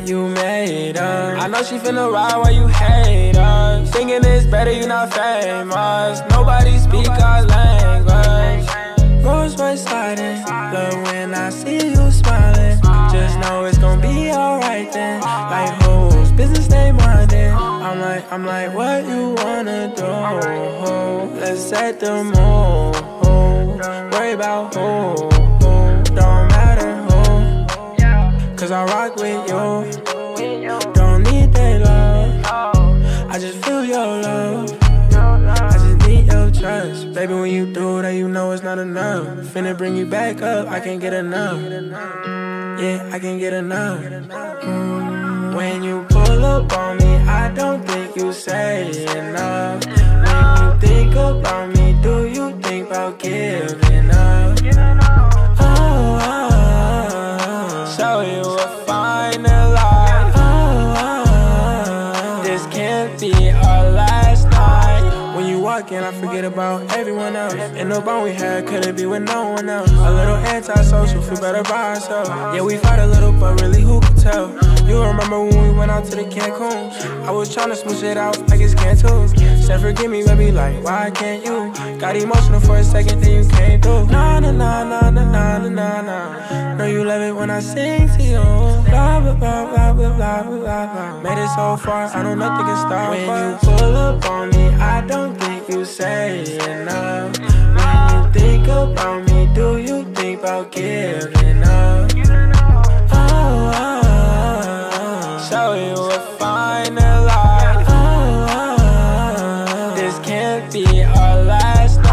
you made us. I know she finna ride while you hate us. Thinking it's better you not famous. Nobody speak our language. Rolls-Royce sliding, love when I see you smiling. Just know it's gon' be alright then. Like whose business they mindin'. I'm like, what you wanna do? Let's set the mood. Worry about who, don't matter who. Cause I rock with you. Don't need that love. I just feel your love. I just need your trust. Baby, when you do that, you know it's not enough. Finna bring you back up, I can't get enough. Yeah, I can't get enough. When you pull up on me, I don't think you say enough. When you think about me, do you think about giving up? Show you a finer life. This can't be our last night. When you walk in, I forget about everyone else. And no bond we had, could it be with no one else? A little antisocial, feel better by ourselves. Yeah, we fight a little, but really who could tell? You remember when we went out to the Cancun? I was tryna smooth it out like it's Cancun. Said forgive me, baby, like why can't you? Got emotional for a second, then you came through. Nah, nah, nah, nah, nah, nah, nah, nah, nah. Know you love it when I sing to you. Blah, blah, blah, blah, blah, blah, blah, blah. Made it so far, I know nothing can stop. When you pull up on me, I don't think you say enough. When you think about me, do you think about giving up? Show you a finer life. This can't be our last night.